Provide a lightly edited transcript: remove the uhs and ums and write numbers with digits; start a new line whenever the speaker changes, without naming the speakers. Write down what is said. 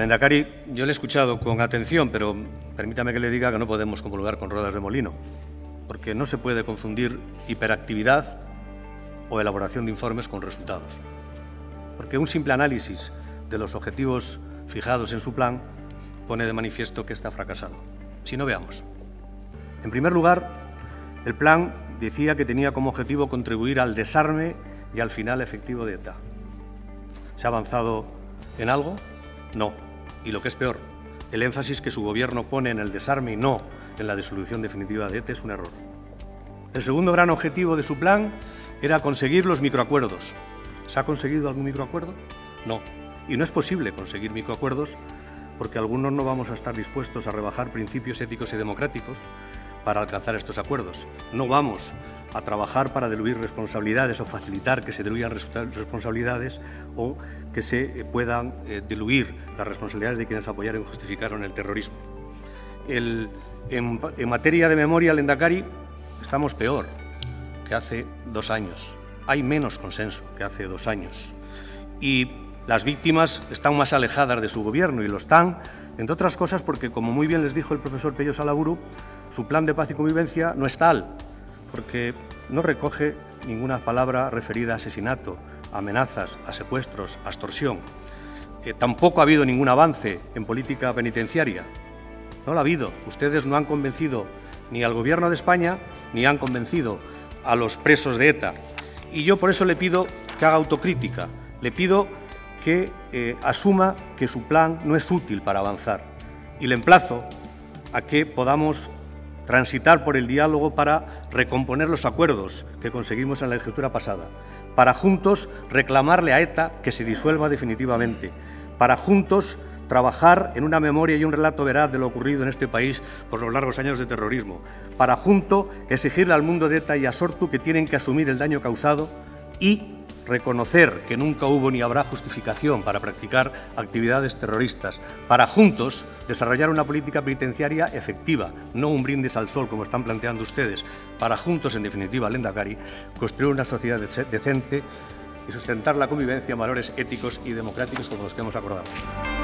Lehendakari, yo le he escuchado con atención, pero permítame que le diga que no podemos comulgar con ruedas de molino, porque no se puede confundir hiperactividad o elaboración de informes con resultados. Porque un simple análisis de los objetivos fijados en su plan pone de manifiesto que está fracasado. Si no, veamos. En primer lugar, el plan decía que tenía como objetivo contribuir al desarme y al final efectivo de ETA. ¿Se ha avanzado en algo? No. Y lo que es peor, el énfasis que su gobierno pone en el desarme y no en la disolución definitiva de ETA es un error. El segundo gran objetivo de su plan era conseguir los microacuerdos. ¿Se ha conseguido algún microacuerdo? No. Y no es posible conseguir microacuerdos porque algunos no vamos a estar dispuestos a rebajar principios éticos y democráticos para alcanzar estos acuerdos. No vamos a trabajar para diluir responsabilidades o facilitar que se diluyan responsabilidades o que se puedan diluir las responsabilidades de quienes apoyaron y justificaron el terrorismo. En materia de memoria, Lehendakari, estamos peor que hace 2 años. Hay menos consenso que hace 2 años. Y las víctimas están más alejadas de su gobierno y lo están, entre otras cosas, porque, como muy bien les dijo el profesor Pello Salaburu, su plan de paz y convivencia no es tal, porque no recoge ninguna palabra referida a asesinato, a amenazas, a secuestros, a extorsión. Tampoco ha habido ningún avance en política penitenciaria. No lo ha habido. Ustedes no han convencido ni al Gobierno de España ni han convencido a los presos de ETA. Y yo por eso le pido que haga autocrítica, le pido que asuma que su plan no es útil para avanzar y le emplazo a que podamos transitar por el diálogo para recomponer los acuerdos que conseguimos en la legislatura pasada, para juntos reclamarle a ETA que se disuelva definitivamente, para juntos trabajar en una memoria y un relato veraz de lo ocurrido en este país por los largos años de terrorismo, para juntos exigirle al mundo de ETA y a Sortu que tienen que asumir el daño causado y reconocer que nunca hubo ni habrá justificación para practicar actividades terroristas, para juntos desarrollar una política penitenciaria efectiva, no un brindis al sol como están planteando ustedes, para juntos, en definitiva, Lehendakari, construir una sociedad decente y sustentar la convivencia en valores éticos y democráticos como los que hemos acordado.